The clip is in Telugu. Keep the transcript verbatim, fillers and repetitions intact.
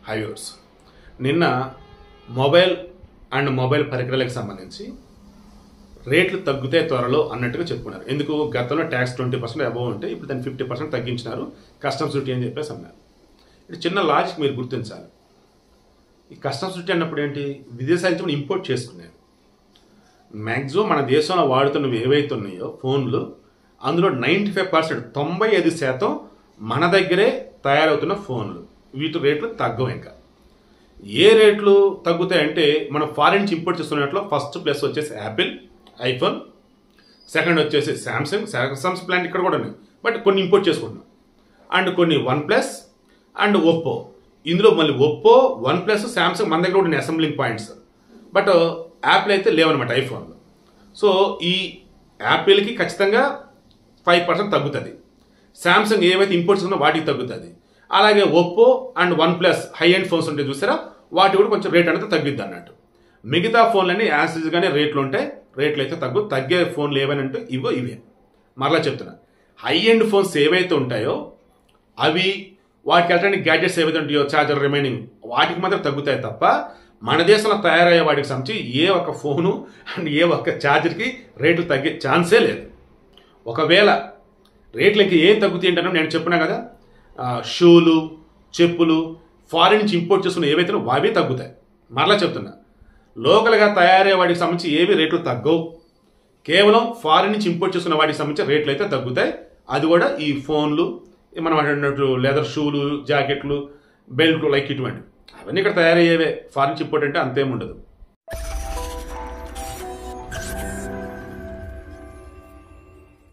హైవర్స్ నిన్న మొబైల్ అండ్ మొబైల్ పరికరాలకు సంబంధించి రేట్లు తగ్గుతాయి త్వరలో అన్నట్టుగా చెప్పుకున్నారు. ఎందుకు గతంలో ట్యాక్స్ ట్వంటీ పర్సెంట్ అబవ్ ఉంటే ఇప్పుడు దాన్ని ఫిఫ్టీ పర్సెంట్ తగ్గించినారు కస్టమ్స్ డ్యూటీ అని చెప్పేసి అన్నారు. ఇది చిన్న లాజిక్ మీరు గుర్తించాలి. ఈ కస్టమ్స్ డ్యూటీ అన్నప్పుడు ఏంటి, విదేశాల నుంచి మనం ఇంపోర్ట్ చేసుకునేవి. మ్యాక్సిమం మన దేశంలో వాడుతున్నవి ఏవైతే ఉన్నాయో ఫోన్లు, అందులో నైంటీ ఫైవ్ పర్సెంట్ తొంభై ఐదు శాతం మన దగ్గరే తయారవుతున్న ఫోన్లు. వీటి రేట్లు తగ్గవు. ఇంకా ఏ రేట్లు తగ్గుతాయంటే మనం ఫారిన్ నుంచి ఇంపోర్ట్ చేసుకున్నట్లో ఫస్ట్ ప్లేస్ వచ్చేసి యాపిల్, ఐఫోన్, సెకండ్ వచ్చేసి శాంసంగ్. శాంసంగ్ ప్లాంట్ ఇక్కడ కూడా ఉన్నాయి, బట్ కొన్ని ఇంపోర్ట్ చేసుకుంటున్నాం. అండ్ కొన్ని వన్ ప్లస్ అండ్ ఒప్పో. ఇందులో మళ్ళీ ఒప్పో, వన్ ప్లస్, శాంసంగ్ మన దగ్గర కూడా అసెంబ్లింగ్ పాయింట్స్, బట్ యాపిల్ అయితే లేవన్నమాట ఐఫోన్లో. సో ఈ యాపిల్కి ఖచ్చితంగా ఫైవ్ పర్సెంట్ తగ్గుతుంది. శాంసంగ్ ఏవైతే ఇంపోర్ట్ చేసుకున్నా వాటికి తగ్గుతుంది. అలాగే Oppo and OnePlus high end phones ఉంటాయి చూసారా, వాటి కూడా కొంచెం రేట్ అనేది తగ్గుద్ది అన్నట్టు. మిగతా ఫోన్లన్నీ యాసిడ్గానే రేట్లు ఉంటాయి. రేట్లు అయితే తగ్గు తగ్గే ఫోన్లు ఏవైనా అంటే ఇవో ఇవే. మరలా చెప్తున్నా, హై ఎండ్ ఫోన్స్ ఏవైతే ఉంటాయో అవి, వాటికి ఎలక్ట్రానిక్ గ్యాడ్జెట్స్ ఏవైతే ఉంటాయో చార్జర్ రిమైనింగ్, వాటికి మాత్రం తగ్గుతాయి తప్ప మన దేశంలో తయారయ్యే వాటికి సంబంధించి ఏ ఒక్క ఫోను అండ్ ఏ ఒక్క ఛార్జర్కి రేట్లు తగ్గే ఛాన్సే లేదు. ఒకవేళ రేట్లు ఇంక ఏం తగ్గుతాయి ఏంటంటే నేను చెప్పినా కదా, షూలు, చెప్పులు ఫారిన్ నుంచి ఇంపోర్ట్ చేసుకున్న ఏవైతే అవే తగ్గుతాయి. మరలా చెప్తున్నా, లోకల్గా తయారయ్యే వాటికి సంబంధించి ఏవి రేట్లు తగ్గవు. కేవలం ఫారిన్ నుంచి ఇంపోర్ట్ చేసుకున్న వాటికి సంబంధించి రేట్లు అయితే తగ్గుతాయి. అది కూడా ఈ ఫోన్లు, మనం అన్నట్టు లెదర్ షూలు, జాకెట్లు, బెల్ట్లు, లైక్ ఇటువంటి అవన్నీ ఇక్కడ తయారయ్యేవే. ఫారిన్ నుంచి ఇంపోర్ట్ అంటే అంతేముండదు.